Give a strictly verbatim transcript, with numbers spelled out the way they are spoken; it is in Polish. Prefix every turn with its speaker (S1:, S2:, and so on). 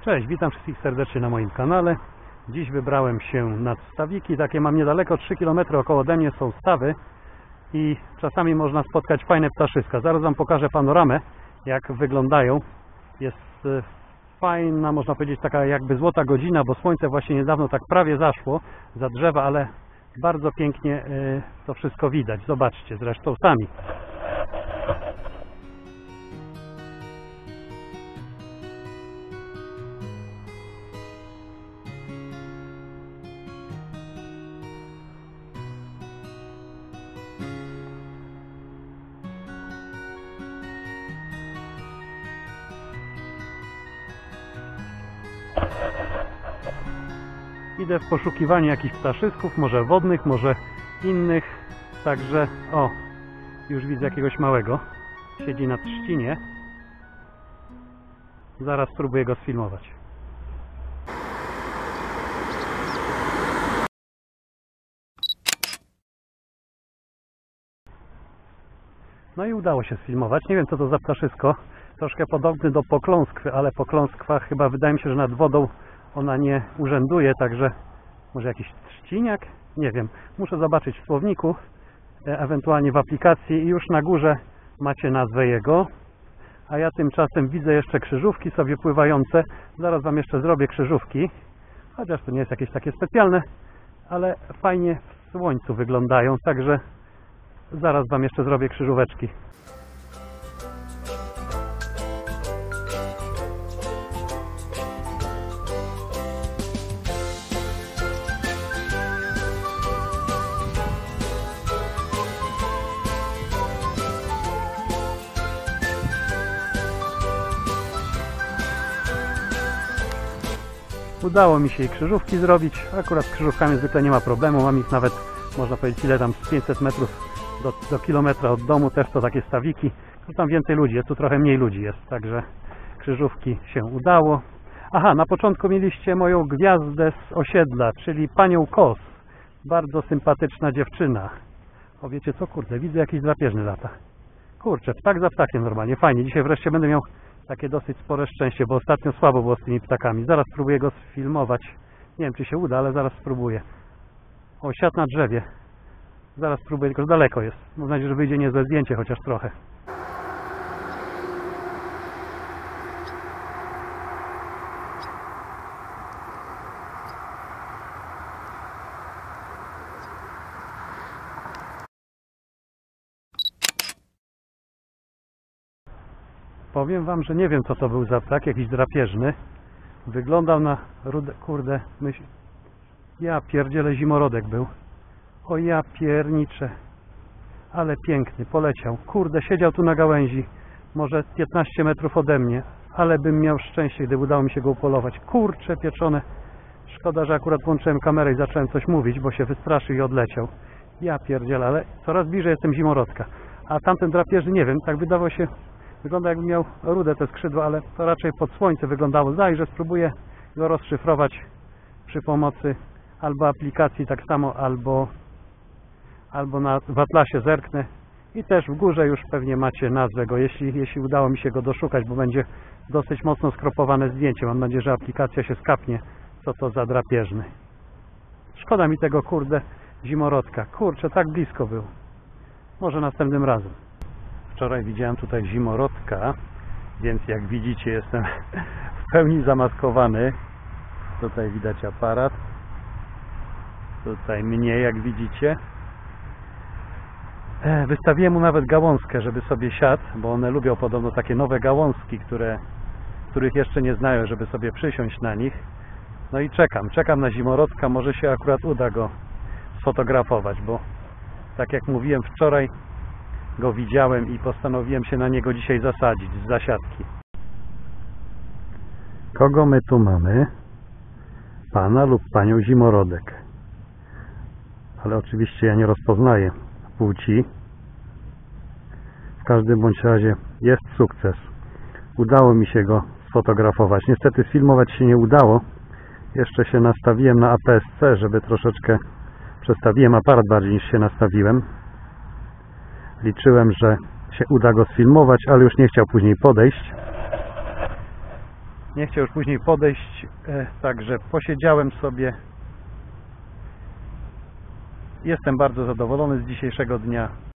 S1: Cześć, witam wszystkich serdecznie na moim kanale. Dziś wybrałem się nad stawiki, takie mam niedaleko, trzy kilometry około ode mnie są stawy i czasami można spotkać fajne ptaszyska. Zaraz Wam pokażę panoramę, jak wyglądają. Jest fajna, można powiedzieć, taka jakby złota godzina, bo słońce właśnie niedawno tak prawie zaszło za drzewa, ale bardzo pięknie to wszystko widać. Zobaczcie zresztą sami. Idę w poszukiwaniu jakichś ptaszysków, może wodnych, może innych. Także, o, już widzę jakiegoś małego. Siedzi na trzcinie. Zaraz spróbuję go sfilmować. No i udało się sfilmować. Nie wiem, co to za ptaszysko. Troszkę podobny do pokląskwy, ale pokląskwa chyba wydaje mi się, że nad wodą ona nie urzęduje, także może jakiś trzciniak? Nie wiem. Muszę zobaczyć w słowniku, ewentualnie w aplikacji i już na górze macie nazwę jego. A ja tymczasem widzę jeszcze krzyżówki sobie pływające. Zaraz Wam jeszcze zrobię krzyżówki, chociaż to nie jest jakieś takie specjalne, ale fajnie w słońcu wyglądają, także zaraz Wam jeszcze zrobię krzyżóweczki. Udało mi się jej krzyżówki zrobić. Akurat z krzyżówkami zwykle nie ma problemu. Mam ich nawet, można powiedzieć, ile tam z pięćset metrów do, do kilometra od domu. Też to takie stawiki. Tu tam więcej ludzi jest, tu trochę mniej ludzi jest. Także krzyżówki się udało. Aha, na początku mieliście moją gwiazdę z osiedla, czyli panią Kos. Bardzo sympatyczna dziewczyna. O, wiecie co? Kurde, widzę jakiś drapieżny lata. Kurczę, ptak za ptakiem normalnie. Fajnie. Dzisiaj wreszcie będę miał takie dosyć spore szczęście, bo ostatnio słabo było z tymi ptakami. Zaraz spróbuję go sfilmować. Nie wiem, czy się uda, ale zaraz spróbuję. O, siadł na drzewie. Zaraz spróbuję, tylko daleko jest. Mam nadzieję, że wyjdzie niezłe zdjęcie, chociaż trochę. Powiem Wam, że nie wiem, co to był za ptak, jakiś drapieżny. Wyglądał na rudę, kurde, myśl... Ja pierdzielę, zimorodek był. O ja pierniczę. Ale piękny, poleciał. Kurde, siedział tu na gałęzi. Może piętnaście metrów ode mnie. Ale bym miał szczęście, gdyby udało mi się go upolować. Kurcze pieczone. Szkoda, że akurat włączyłem kamerę i zacząłem coś mówić, bo się wystraszył i odleciał. Ja pierdzielę, ale coraz bliżej jestem zimorodka. A tamten drapieżny, nie wiem, tak wydawało się... Wygląda, jakby miał rude te skrzydła, ale to raczej pod słońce wyglądało. Zajrzę, spróbuję go rozszyfrować przy pomocy albo aplikacji tak samo, albo, albo na, w atlasie zerknę. I też w górze już pewnie macie nazwę go, jeśli, jeśli udało mi się go doszukać, bo będzie dosyć mocno skropowane zdjęcie. Mam nadzieję, że aplikacja się skapnie, co to za drapieżny. Szkoda mi tego, kurde, zimorodka. Kurczę, tak blisko był. Może następnym razem. Wczoraj widziałem tutaj zimorodka, więc jak widzicie, jestem w pełni zamaskowany. Tutaj widać aparat. Tutaj mnie, jak widzicie. Wystawiłem mu nawet gałązkę, żeby sobie siadł, bo one lubią podobno takie nowe gałązki, które, których jeszcze nie znają, żeby sobie przysiąść na nich. No i czekam, czekam na zimorodka, może się akurat uda go sfotografować, bo tak jak mówiłem wczoraj, go widziałem i postanowiłem się na niego dzisiaj zasadzić z zasiadki. Kogo my tu mamy? Pana lub panią zimorodek. Ale oczywiście ja nie rozpoznaję płci. W każdym bądź razie jest sukces. Udało mi się go sfotografować. Niestety sfilmować się nie udało. Jeszcze się nastawiłem na A P S C, żeby troszeczkę... Przestawiłem aparat bardziej niż się nastawiłem. Liczyłem, że się uda go sfilmować, ale już nie chciał później podejść. Nie chciał już później podejść, e, także posiedziałem sobie. Jestem bardzo zadowolony z dzisiejszego dnia.